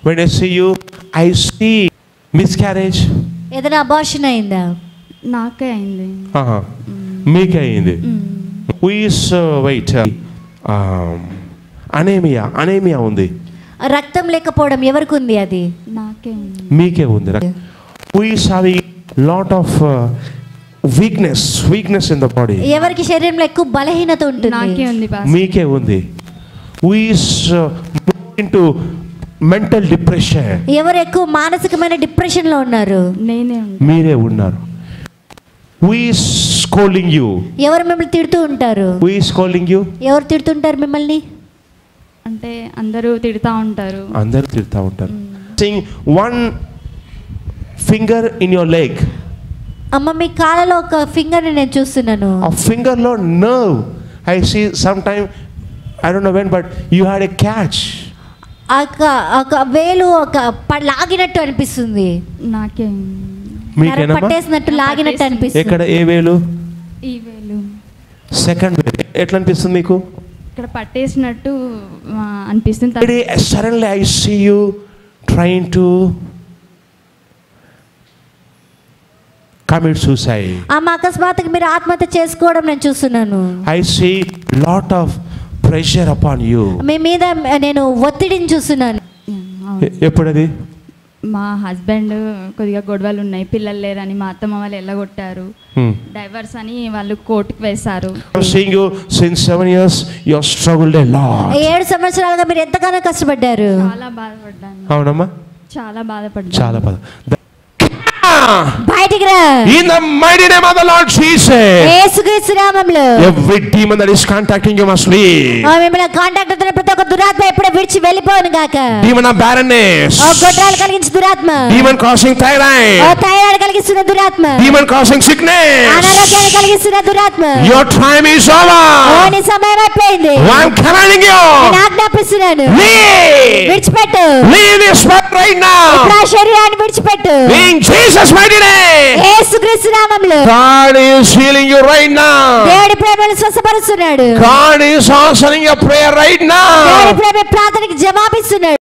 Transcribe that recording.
When I see you, I see miscarriage. ఏదైనా abortion అయిందా? నాకే అయింది. మీకే అయింది. Who is wait అనేమియా ఉంది. రక్తం లేకపోవడం ఎవరికి ఉంది? అది నాకే ఉంది. మీకే ఉంది. Who is having lot of weakness in the body. ఎవరికి శరీరంలో ఎక్కువ బలహీనత ఉంటుంది? నాకే ఉంది. మీకే ఉంది. Who is into mental depression. ఎవరు ఎక్కువ మానసికమైన డిప్రెషన్ లో ఉన్నారు? నేనే. మీరే ఉన్నారు. Who is scolding you? ఎవరు మిమ్మల్ని తిడుతూ ఉంటారు? Who is scolding you? ఎవరు తిడుతుంటారు మిమ్మల్ని? అంటే అందరూ తిడతా ఉంటారు. అందరూ తిడతా ఉంటారు. Seeing one finger in your leg. అమ్మ మీ కాళ్ళలో ఒక ఫింగర్ ని నేను చూస్తున్నాను. ఆ ఫింగర్ లో nerve. I see sometime, I don't know when, but you had a catch. ఒక వేలు ఒక లాగినట్టు అనిపిస్తుంది. నాకే. మీకేనా? పట్టేసినట్టు లాగినట్టు అనిపిస్తుంది. ఎక్కడ? ఏ వేలు? ఈ వేలు. సెకండ్ వేలు. ఎట్లా అనిపిస్తుంది మీకు? ఇక్కడ పట్టేసినట్టు అనిపిస్తుంది. Suddenly I see you trying to commit suicide. అకస్మాత్తుగా మీరు ఆత్మహత్య చేసుకోవడం నేను చూస్తున్నాను. I see lot of pressure upon you. మీ మీద నేను ఒత్తిడిని చూస్తున్నాను. ఎప్పుడది? మా హస్బెండ్ కొద్దిగా గొడవలు ఉన్నాయి, పిల్లలు లేరని మా అత్తమ్మ వాళ్ళు ఎల్లగొట్టారు, డైవర్స్ అని వాళ్ళు కోర్టుకు వేశారు. Seeing you since 7 years, you have struggled a lot. 7 సంవత్సరాలుగా మీరు ఎంతగానో కష్టపడ్డారు. చాలా బాధపడ్డాను. అవునమ్మా, చాలా బాధపడ్డాను. చాలా బాధ. బయటికి రా. In the mighty name of the Lord Jesus. యేసుక్రీస్తు నామములో. Every demon that is contacting you must leave. మిమ్మల్ని కాంటాక్ట్ అవుతున్న ప్రతి ఒక్క దురాత్మ ఎప్పుడూ విడిచి వెళ్ళిపోవును గాక. Demon of barrenness. గొడ్రాలు కలిగించే దురాత్మ. Demon causing thyroid. థైరాయిడ్ కలిగిస్తున్న దురాత్మ. Demon causing sickness. అనారోగ్యాన్ని కలిగిస్తున్న దురాత్మ. Your time is over. నీ సమయం అయిపోయింది. I am commanding you. నేను ఆజ్ఞాపిస్తున్నాను. Leave. విడిచిపెట్టు. Leave this spot right now. ఇప్పుడు ఆ శరీరాన్ని విడిచిపెట్టు. In Jesus' mighty name. యేసుక్రీస్తు నామములో. God is healing you right now. దేవుడి ప్రేమను స్వస్థపరుస్తున్నాడు. God is answering your prayer right now. దేవుడి ప్రేమ ప్రార్థనకి జవాబిస్తున్నాడు.